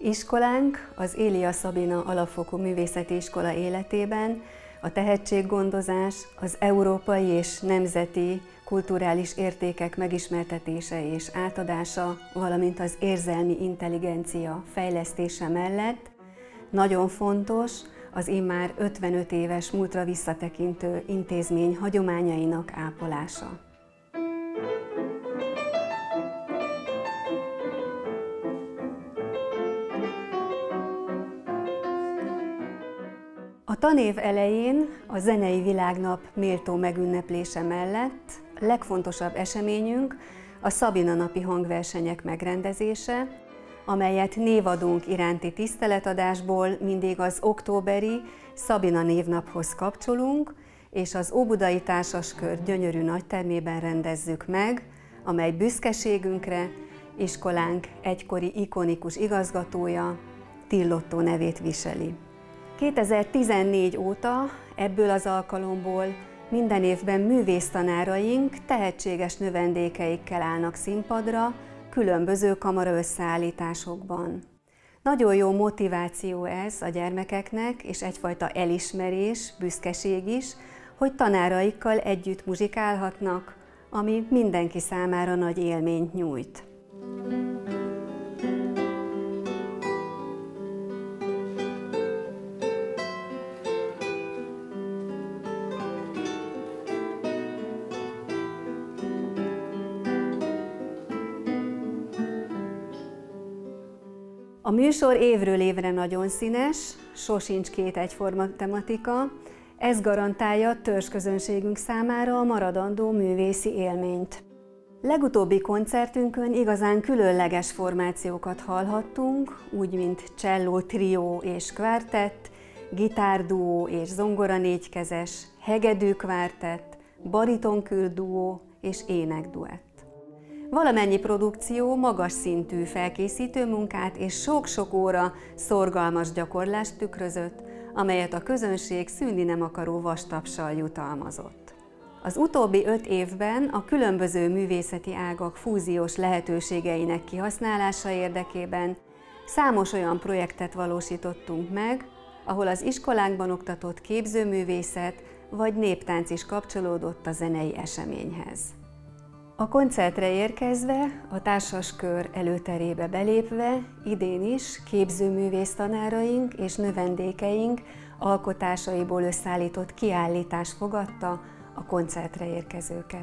Iskolánk az Élia Szabina Alapfokú Művészeti Iskola életében a tehetséggondozás, az európai és nemzeti kulturális értékek megismertetése és átadása, valamint az érzelmi intelligencia fejlesztése mellett nagyon fontos az immár 55 éves múltra visszatekintő intézmény hagyományainak ápolása. A tanév elején a zenei világnap méltó megünneplése mellett a legfontosabb eseményünk a Szabina napi hangversenyek megrendezése, amelyet névadónk iránti tiszteletadásból mindig az októberi Szabina névnaphoz kapcsolunk, és az Óbudai Társaskör gyönyörű nagytermében rendezzük meg, amely büszkeségünkre iskolánk egykori ikonikus igazgatója, Tillottó nevét viseli. 2014 óta ebből az alkalomból minden évben művésztanáraink tehetséges növendékeikkel állnak színpadra, különböző kamaraösszeállításokban. Nagyon jó motiváció ez a gyermekeknek, és egyfajta elismerés, büszkeség is, hogy tanáraikkal együtt muzsikálhatnak, ami mindenki számára nagy élményt nyújt. A műsor évről évre nagyon színes, sosincs két egyforma tematika, ez garantálja törzsközönségünk számára a maradandó művészi élményt. Legutóbbi koncertünkön igazán különleges formációkat hallhattunk, úgy mint cselló trió és kvártett, gitárduó és zongora négykezes, hegedű kvártett, baritonkür duó és énekduett. Valamennyi produkció magas szintű felkészítő munkát és sok-sok óra szorgalmas gyakorlást tükrözött, amelyet a közönség szűnni nem akaró vastapssal jutalmazott. Az utóbbi 5 évben a különböző művészeti ágak fúziós lehetőségeinek kihasználása érdekében számos olyan projektet valósítottunk meg, ahol az iskolánkban oktatott képzőművészet vagy néptánc is kapcsolódott a zenei eseményhez. A koncertre érkezve, a társaskör előterébe belépve, idén is képzőművész tanáraink és növendékeink alkotásaiból összeállított kiállítás fogadta a koncertre érkezőket.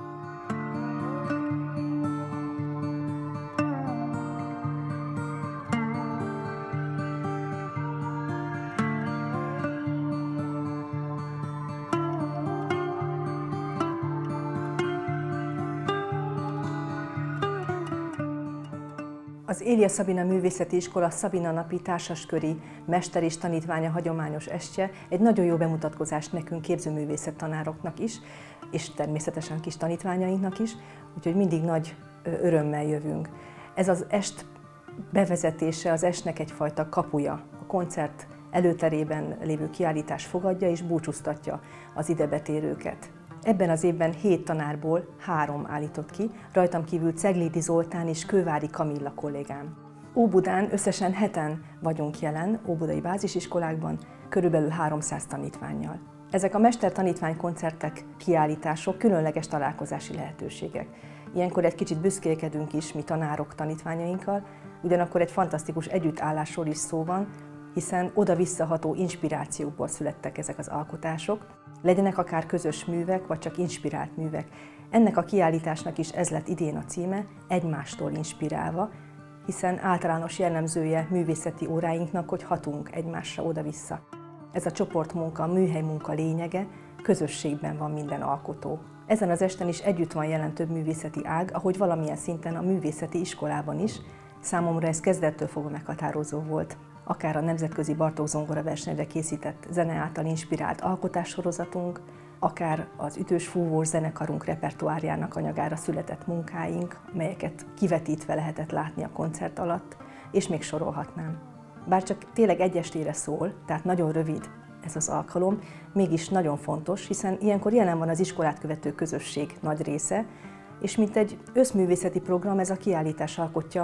Az Élia Szabina Művészeti Iskola Szabina napi társasköri mester és tanítványa hagyományos estje egy nagyon jó bemutatkozás nekünk képzőművészet tanároknak is, és természetesen kis tanítványainknak is, úgyhogy mindig nagy örömmel jövünk. Ez az est bevezetése, az estnek egyfajta kapuja. A koncert előterében lévő kiállítás fogadja és búcsúztatja az idebetérőket. Ebben az évben 7 tanárból 3 állított ki, rajtam kívül Ceglidi Zoltán és Kővári Kamilla kollégám. Óbudán összesen 7-en vagyunk jelen, óbudai bázisiskolákban, körülbelül 300 tanítvánnyal. Ezek a mester-tanítvány koncertek, kiállítások különleges találkozási lehetőségek. Ilyenkor egy kicsit büszkélkedünk is mi tanárok tanítványainkkal, ugyanakkor egy fantasztikus együttállásról is szó van, hiszen oda-visszaható inspirációkból születtek ezek az alkotások, legyenek akár közös művek, vagy csak inspirált művek. Ennek a kiállításnak is ez lett idén a címe, egymástól inspirálva, hiszen általános jellemzője művészeti óráinknak, hogy hatunk egymásra oda-vissza. Ez a csoportmunka, a műhelymunka lényege, közösségben van minden alkotó. Ezen az esten is együtt van jelen több művészeti ág, ahogy valamilyen szinten a művészeti iskolában is. Számomra ez kezdettől fogva meghatározó volt. Akár a nemzetközi Bartók zongora versenyre készített zene által inspirált alkotássorozatunk, akár az ütős fúvós zenekarunk repertoárjának anyagára született munkáink, melyeket kivetítve lehetett látni a koncert alatt, és még sorolhatnám. Bár csak tényleg egy estére szól, tehát nagyon rövid ez az alkalom, mégis nagyon fontos, hiszen ilyenkor jelen van az iskolát követő közösség nagy része, és mint egy összművészeti program ez a kiállítás alkotja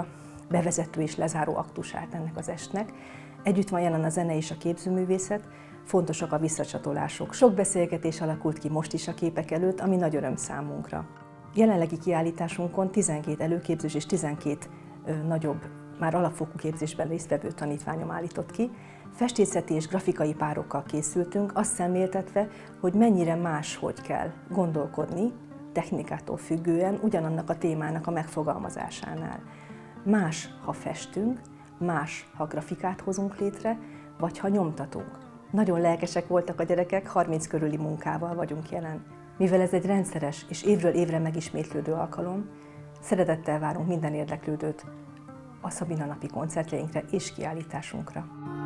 bevezető és lezáró aktusát ennek az estnek. Együtt van jelen a zene és a képzőművészet, fontosak a visszacsatolások. Sok beszélgetés alakult ki most is a képek előtt, ami nagy öröm számunkra. Jelenlegi kiállításunkon 12 előképzős és 12 nagyobb, már alapfokú képzésben résztvevő tanítványom állított ki. Festészeti és grafikai párokkal készültünk, azt szemléltetve, hogy mennyire máshogy kell gondolkodni, technikától függően, ugyanannak a témának a megfogalmazásánál. Más, ha festünk, más, ha grafikát hozunk létre, vagy ha nyomtatunk. Nagyon lelkesek voltak a gyerekek, 30 körüli munkával vagyunk jelen. Mivel ez egy rendszeres és évről évre megismétlődő alkalom, szeretettel várunk minden érdeklődőt a Szabina napi koncertjeinkre és kiállításunkra.